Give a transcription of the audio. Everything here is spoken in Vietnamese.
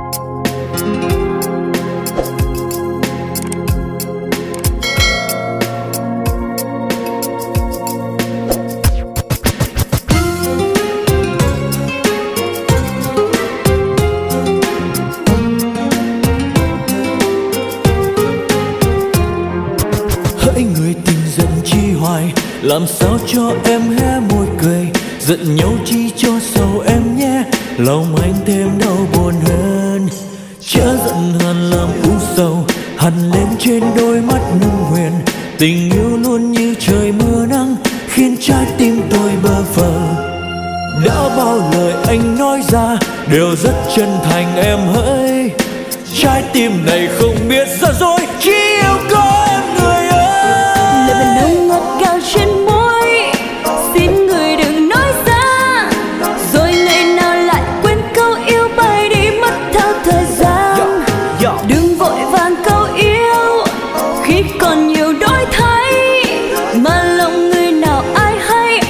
Hỡi người tình giận chi hoài, làm sao cho em hé môi cười. Giận nhau chi cho sầu em nhé, lòng anh thêm đau buồn hơn. Chớ giận hờn làm u sầu, hằn lên trên đôi mắt nâng huyền. Tình yêu luôn như trời mưa nắng, khiến trái tim tôi bơ phờ. Đã bao lời anh nói ra đều rất chân thành em hỡi. Trái tim này không biết giả dối chi